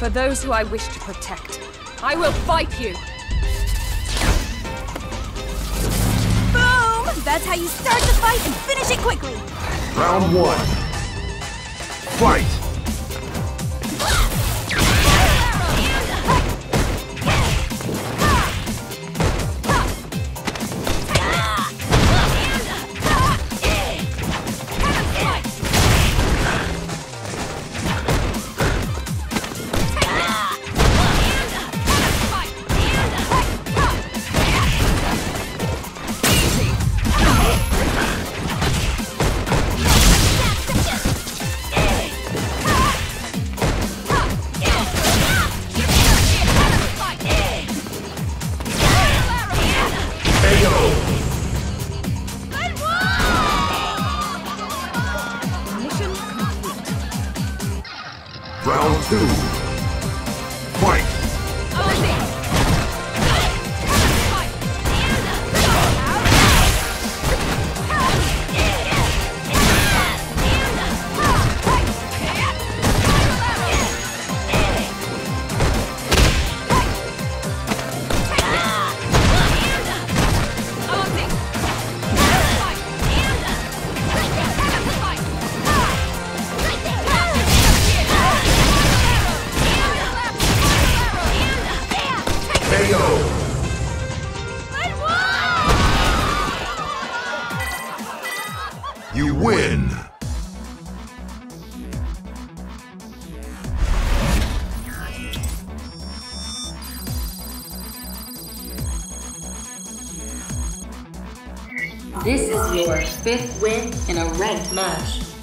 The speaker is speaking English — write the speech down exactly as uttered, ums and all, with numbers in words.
for those who I wish to protect. I will fight you! Boom! That's how you start the fight and finish it quickly! Round one. Fight! Round two. Fight! You win! This is your fifth win in a ranked match.